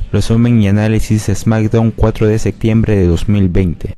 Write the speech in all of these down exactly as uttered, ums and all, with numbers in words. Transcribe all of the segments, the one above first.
Resumen y análisis SmackDown cuatro de septiembre de dos mil veinte.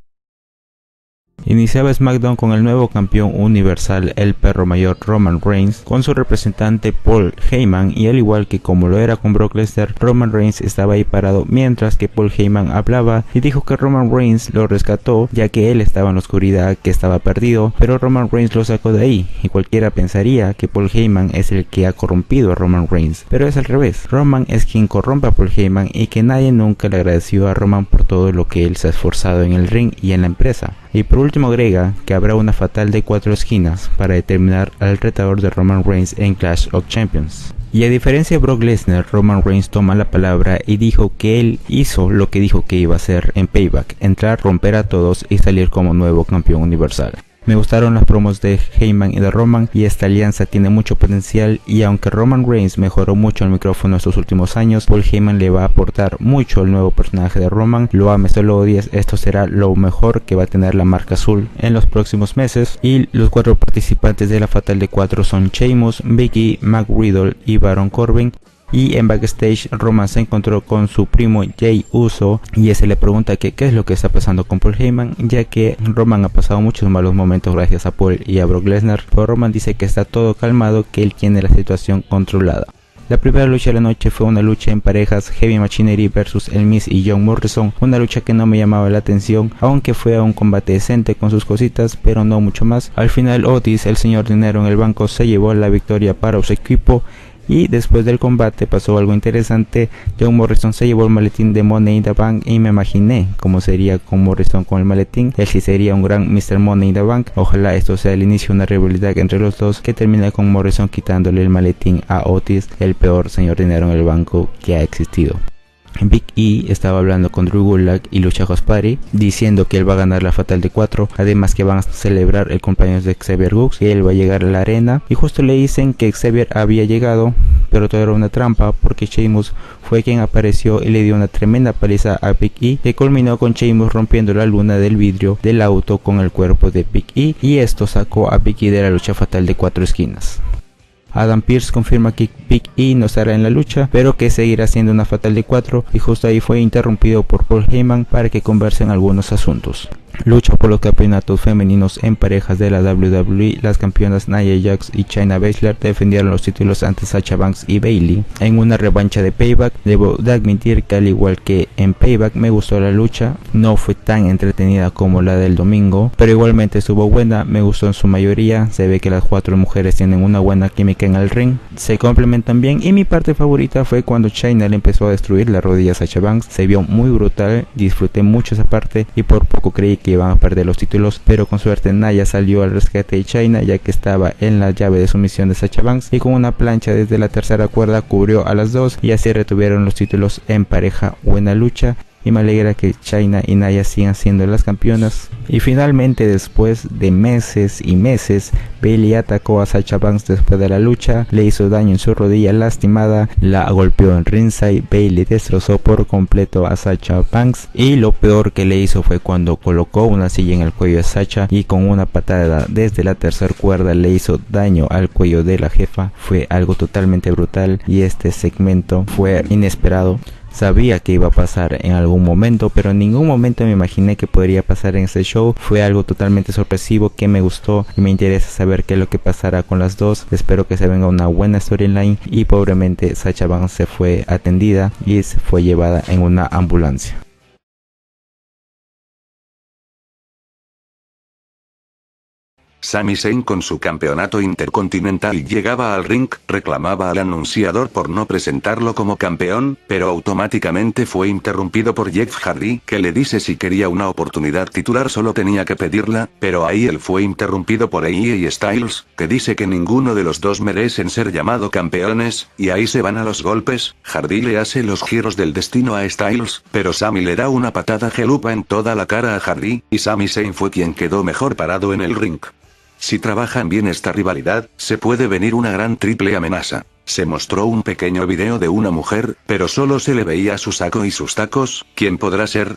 Iniciaba SmackDown con el nuevo campeón universal, el perro mayor Roman Reigns, con su representante Paul Heyman, y al igual que como lo era con Brock Lesnar, Roman Reigns estaba ahí parado mientras que Paul Heyman hablaba y dijo que Roman Reigns lo rescató ya que él estaba en la oscuridad, que estaba perdido, pero Roman Reigns lo sacó de ahí, y cualquiera pensaría que Paul Heyman es el que ha corrompido a Roman Reigns, pero es al revés. Roman es quien corrompe a Paul Heyman y que nadie nunca le agradeció a Roman por todo lo que él se ha esforzado en el ring y en la empresa. Y por último agrega que habrá una fatal de cuatro esquinas para determinar al retador de Roman Reigns en Clash of Champions. Y a diferencia de Brock Lesnar, Roman Reigns toma la palabra y dijo que él hizo lo que dijo que iba a hacer en Payback: entrar, romper a todos y salir como nuevo campeón universal. Me gustaron las promos de Heyman y de Roman, y esta alianza tiene mucho potencial, y aunque Roman Reigns mejoró mucho el micrófono estos últimos años, Paul Heyman le va a aportar mucho al nuevo personaje de Roman. Lo ames o lo odies, esto será lo mejor que va a tener la marca azul en los próximos meses. Y los cuatro participantes de la Fatal de cuatro son Sheamus, Big E, Matt Riddle y Baron Corbin. Y en backstage Roman se encontró con su primo Jey Uso y ese le pregunta que qué es lo que está pasando con Paul Heyman, ya que Roman ha pasado muchos malos momentos gracias a Paul y a Brock Lesnar, pero Roman dice que está todo calmado, que él tiene la situación controlada. La primera lucha de la noche fue una lucha en parejas, Heavy Machinery versus El Miz y John Morrison, una lucha que no me llamaba la atención, aunque fue un combate decente con sus cositas, pero no mucho más. Al final Otis, el señor dinero en el banco, se llevó la victoria para su equipo. Y después del combate pasó algo interesante. John Morrison se llevó el maletín de Money in the Bank y me imaginé cómo sería con Morrison con el maletín. Él sí sería un gran mister Money in the Bank. Ojalá esto sea el inicio de una rivalidad entre los dos que termina con Morrison quitándole el maletín a Otis, el peor señor dinero en el banco que ha existido. Big E estaba hablando con Drew Gulak y Lucha House Party, diciendo que él va a ganar la Fatal de cuatro, además que van a celebrar el cumpleaños de Xavier Woods, que él va a llegar a la arena, y justo le dicen que Xavier había llegado, pero todo era una trampa porque Sheamus fue quien apareció y le dio una tremenda paliza a Big E, que culminó con Sheamus rompiendo la luna del vidrio del auto con el cuerpo de Big E, y esto sacó a Big E de la lucha fatal de cuatro esquinas. Adam Pearce confirma que Big E no estará en la lucha, pero que seguirá siendo una fatal de cuatro, y justo ahí fue interrumpido por Paul Heyman para que conversen algunos asuntos. Lucha por los campeonatos femeninos en parejas de la W W E. Las campeonas Nia Jax y Shayna Baszler defendieron los títulos ante Sasha Banks y Bayley en una revancha de Payback. Debo de admitir que al igual que en Payback me gustó la lucha, no fue tan entretenida como la del domingo, pero igualmente estuvo buena, me gustó en su mayoría. Se ve que las cuatro mujeres tienen una buena química en el ring, se complementan bien, y mi parte favorita fue cuando Shayna le empezó a destruir la rodilla a Sasha Banks. Se vio muy brutal, disfruté mucho esa parte y por poco creí que iban a perder los títulos, pero con suerte Nia salió al rescate de Shayna, ya que estaba en la llave de sumisión de Sasha Banks, y con una plancha desde la tercera cuerda cubrió a las dos y así retuvieron los títulos en pareja. Buena lucha, y me alegra que Shayna y Nia sigan siendo las campeonas. Y finalmente, después de meses y meses, Bayley atacó a Sasha Banks después de la lucha, le hizo daño en su rodilla lastimada, la golpeó en ringside. Bayley destrozó por completo a Sasha Banks, y lo peor que le hizo fue cuando colocó una silla en el cuello de Sasha y con una patada desde la tercera cuerda le hizo daño al cuello de la jefa. Fue algo totalmente brutal y este segmento fue inesperado. Sabía que iba a pasar en algún momento, pero en ningún momento me imaginé que podría pasar en este show. Fue algo totalmente sorpresivo que me gustó y me interesa saber qué es lo que pasará con las dos. Espero que se venga una buena storyline. Y pobremente Sasha Banks se fue atendida y se fue llevada en una ambulancia. Sami Zayn con su campeonato intercontinental llegaba al ring, reclamaba al anunciador por no presentarlo como campeón, pero automáticamente fue interrumpido por Jeff Hardy, que le dice si quería una oportunidad titular solo tenía que pedirla, pero ahí él fue interrumpido por A J Styles, que dice que ninguno de los dos merecen ser llamado campeones, y ahí se van a los golpes. Hardy le hace los giros del destino a Styles, pero Sami le da una patada gelupa en toda la cara a Hardy, y Sami Zayn fue quien quedó mejor parado en el ring. Si trabajan bien esta rivalidad, se puede venir una gran triple amenaza. Se mostró un pequeño video de una mujer, pero solo se le veía su saco y sus tacos. ¿Quién podrá ser?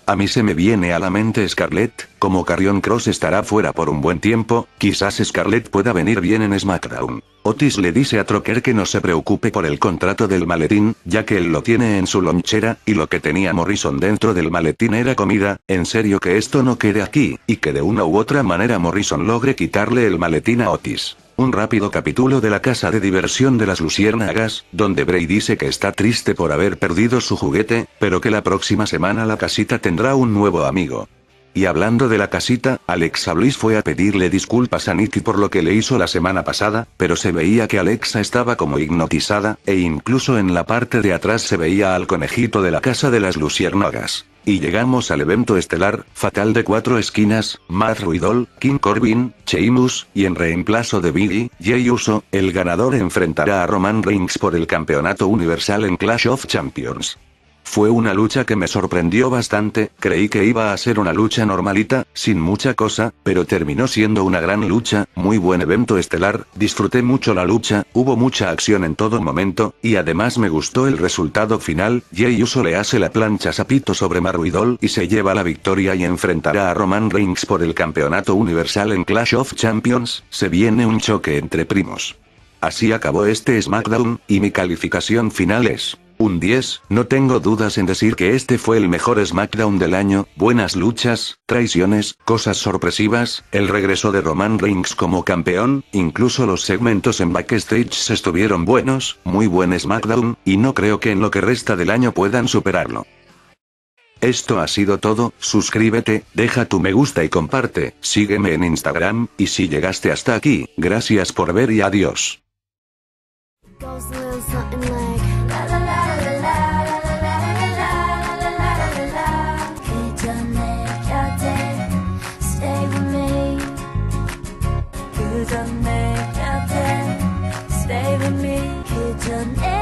A mí se me viene a la mente Scarlett, como Karrion Kross estará fuera por un buen tiempo, quizás Scarlett pueda venir bien en SmackDown. Otis le dice a Trocker que no se preocupe por el contrato del maletín, ya que él lo tiene en su lonchera, y lo que tenía Morrison dentro del maletín era comida, en serio que esto no quede aquí, y que de una u otra manera Morrison logre quitarle el maletín a Otis. Un rápido capítulo de la casa de diversión de las luciérnagas, donde Bray dice que está triste por haber perdido su juguete, pero que la próxima semana la casita tendrá un nuevo amigo. Y hablando de la casita, Alexa Bliss fue a pedirle disculpas a Nikki por lo que le hizo la semana pasada, pero se veía que Alexa estaba como hipnotizada, e incluso en la parte de atrás se veía al conejito de la casa de las luciérnagas. Y llegamos al evento estelar, fatal de cuatro esquinas, Matt Riddle, King Corbin, Sheamus, y en reemplazo de Big E, Jey Uso, el ganador enfrentará a Roman Reigns por el campeonato universal en Clash of Champions. Fue una lucha que me sorprendió bastante, creí que iba a ser una lucha normalita, sin mucha cosa, pero terminó siendo una gran lucha, muy buen evento estelar, disfruté mucho la lucha, hubo mucha acción en todo momento, y además me gustó el resultado final, Jey Uso le hace la plancha sapito sobre Matt Riddle y se lleva la victoria y enfrentará a Roman Reigns por el campeonato universal en Clash of Champions, se viene un choque entre primos. Así acabó este SmackDown, y mi calificación final es un diez, no tengo dudas en decir que este fue el mejor SmackDown del año, buenas luchas, traiciones, cosas sorpresivas, el regreso de Roman Reigns como campeón, incluso los segmentos en backstage estuvieron buenos, muy buen SmackDown, y no creo que en lo que resta del año puedan superarlo. Esto ha sido todo, suscríbete, deja tu me gusta y comparte, sígueme en Instagram, y si llegaste hasta aquí, gracias por ver y adiós. Stay with me, kitchen.